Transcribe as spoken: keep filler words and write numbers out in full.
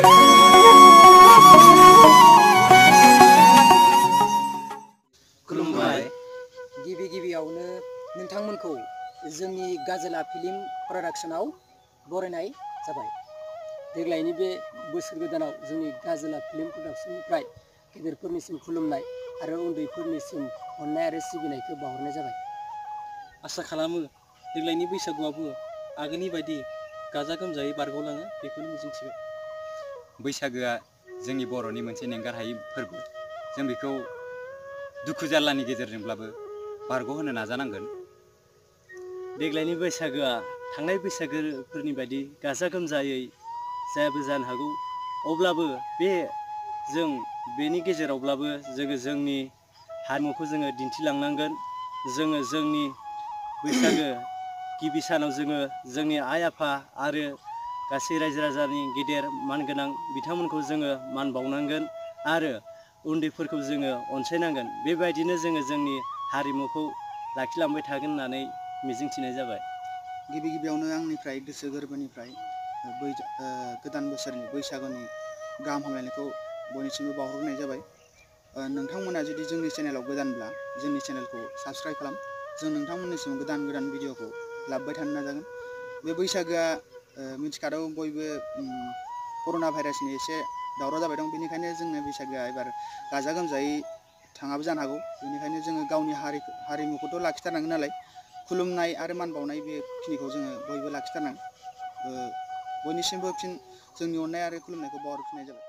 खुलुमबाय। गिबि गिबियावनो नोंथांमोनखौ जोंनि गाजोला फिल्म प्रडाक्शनाव बरायनाय जाबाय। देग्लायनि बे बोसोर गोदानाव जोंनि गाजोला फिल्म प्रडाक्शननिफ्राय गेदेरफोरनिसिम खुलुमनाय आरो उन्दैफोरनिसिम अननाय आरो सिबिनायखौ बावहरनाय जाबाय। आसा खालामो देग्लायनि बैसागुआबो आगोलनि बायदि गाजा गोमजायै बारग'लाङो बेखौनो मिजिंथिबाय। बैसागोआ जोंनि बर'नि मोनसे नेंगारहायै फोरबो। जों बेखौ दुखु जारलानि गेजेरजोंब्लाबो बारग'होनो नाजानांगोन। देग्लायनि बैसागोआ थांनाय बैसागोफोरनि बायदि गाजा गोमजायै जायाबो जानो हागौ, अब्लाबो बे जों बेनि गेजेरावब्लाबो जोङो जोंनि हारिमुखौ जोङो दिन्थिलांनांगोन। जोङो जोंनि बैसागो गिबि सानाव जोङो जोंनि आइ आफा आरो गासै रायजो राजानि गेदेर मानगोनां बिथांमोनखौ जोङो मान बावनांगोन आरो उन्दैफोरखौ जोङो अनसायनांगोन। बेबायदिनो जोङो जोंनि हारिमुखौ लाखिलांबाय थागोन होननानै मिजिंथिनाय जाबाय। गिबि गिबियावनो आंनिफ्राय गोसो गोरबोनिफ्राय बै गोदान बोसोरनि बैसागुनि गाहाम हामलायनायखौ बयनिसिमबो बावहरनाय जाबाय। नोंथांमोना जुदि जोंनि चेनेलाव गोदानब्ला जोंनि चेनेलखौ साबस्क्राइब खालाम। जों नोंथांमोननिसिम गोदान गोदान भिडिअखौ लाबोबाय थानो नाजागोन। बे बैसागोआ मिथिखादौ बयबो कर'ना भाइरासनि एसे दावराव जाबाय दं, बेनिखायनो जोंनो बैसागोआ एबार गाजा गोमजायै थाङाबो जानो हागौ। बेनिखायनो जोङो गावनि हारि हारिमुखौथ' लाखिथारनांगोन नालाय, खुलुमनाय आरो मान बावनाय बेखिनिखौ जोङो बयबो लाखिथारनांगोन। बयनिसिमबो फिन जोंनि अननाय आरो खुलुमनायखौ बावहरफिननाय जाबाय।